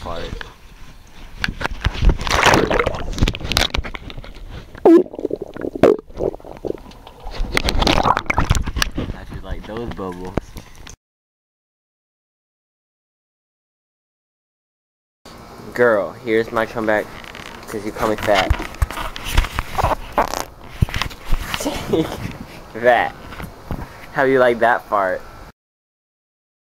fart. I should like those bubbles. Girl, here's my comeback because you call me fat. Take that. How do you like that fart?